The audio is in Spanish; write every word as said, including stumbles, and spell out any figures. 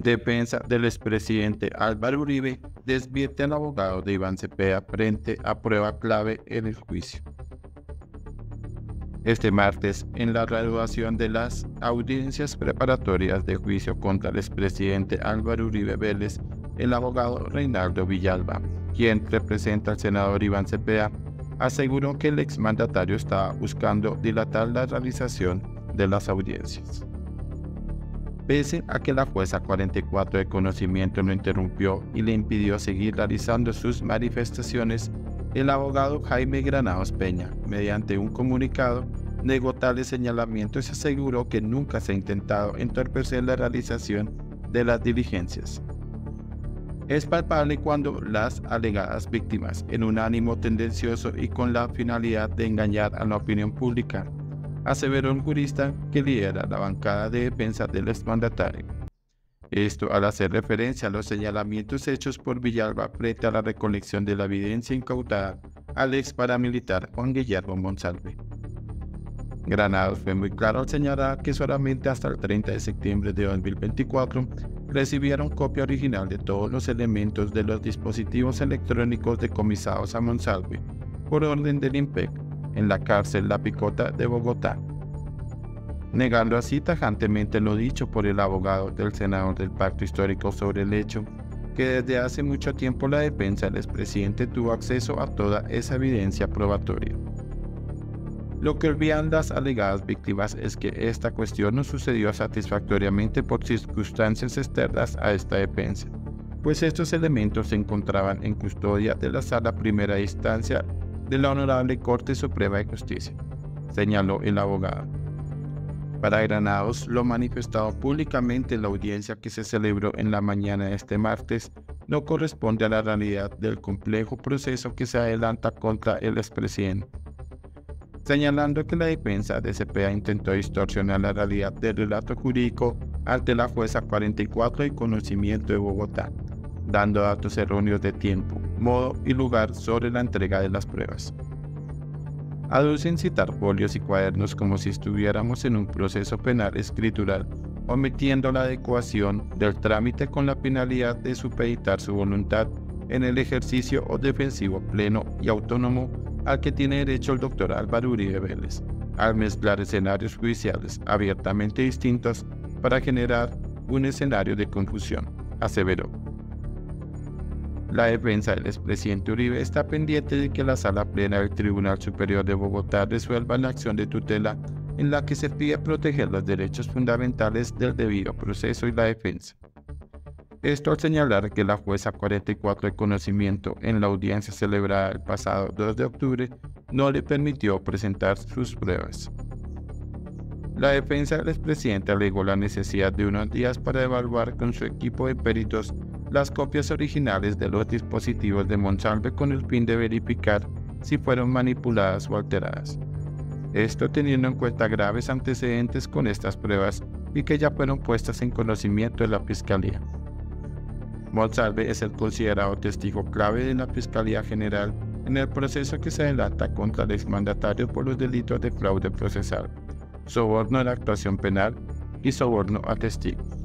Defensa del expresidente Álvaro Uribe desvierte al abogado de Iván Cepeda frente a prueba clave en el juicio. Este martes, en la reanudación de las audiencias preparatorias de juicio contra el expresidente Álvaro Uribe Vélez, el abogado Reinaldo Villalba, quien representa al senador Iván Cepeda, aseguró que el exmandatario estaba buscando dilatar la realización de las audiencias. Pese a que la jueza cuarenta y cuatro de conocimiento lo interrumpió y le impidió seguir realizando sus manifestaciones, el abogado Jaime Granados Peña, mediante un comunicado, negó tales señalamientos y aseguró que nunca se ha intentado entorpecer la realización de las diligencias. Es palpable cuando las alegadas víctimas, en un ánimo tendencioso y con la finalidad de engañar a la opinión pública, aseveró un jurista que lidera la bancada de defensa del exmandatario. Esto al hacer referencia a los señalamientos hechos por Villalba frente a la recolección de la evidencia incautada al ex paramilitar Juan Guillermo Monsalve. Granados fue muy claro al señalar que solamente hasta el treinta de septiembre de dos mil veinticuatro recibieron copia original de todos los elementos de los dispositivos electrónicos decomisados a Monsalve por orden del IMPEC en la cárcel La Picota de Bogotá, negando así tajantemente lo dicho por el abogado del senador del Pacto Histórico sobre el hecho que desde hace mucho tiempo la defensa del expresidente tuvo acceso a toda esa evidencia probatoria. Lo que olvidan las alegadas víctimas es que esta cuestión no sucedió satisfactoriamente por circunstancias externas a esta defensa, pues estos elementos se encontraban en custodia de la Sala Primera de Instancia de la Honorable Corte Suprema de Justicia, señaló el abogado. Para Granados, lo manifestado públicamente en la audiencia que se celebró en la mañana de este martes no corresponde a la realidad del complejo proceso que se adelanta contra el expresidente, señalando que la defensa de Cepeda intentó distorsionar la realidad del relato jurídico ante la jueza cuarenta y cuatro de conocimiento de Bogotá, dando datos erróneos de tiempo, modo y lugar sobre la entrega de las pruebas. Aducen citar folios y cuadernos como si estuviéramos en un proceso penal escritural, omitiendo la adecuación del trámite con la finalidad de supeditar su voluntad en el ejercicio o defensivo pleno y autónomo al que tiene derecho el doctor Álvaro Uribe Vélez, al mezclar escenarios judiciales abiertamente distintos para generar un escenario de confusión, aseveró. La defensa del expresidente Uribe está pendiente de que la Sala Plena del Tribunal Superior de Bogotá resuelva la acción de tutela en la que se pide proteger los derechos fundamentales del debido proceso y la defensa. Esto al señalar que la jueza cuarenta y cuatro de conocimiento en la audiencia celebrada el pasado dos de octubre no le permitió presentar sus pruebas. La defensa del expresidente alegó la necesidad de unos días para evaluar con su equipo de peritos las copias originales de los dispositivos de Monsalve con el fin de verificar si fueron manipuladas o alteradas. Esto teniendo en cuenta graves antecedentes con estas pruebas y que ya fueron puestas en conocimiento de la Fiscalía. Monsalve es el considerado testigo clave de la Fiscalía General en el proceso que se adelanta contra el exmandatario por los delitos de fraude procesal, soborno de la actuación penal y soborno a testigos.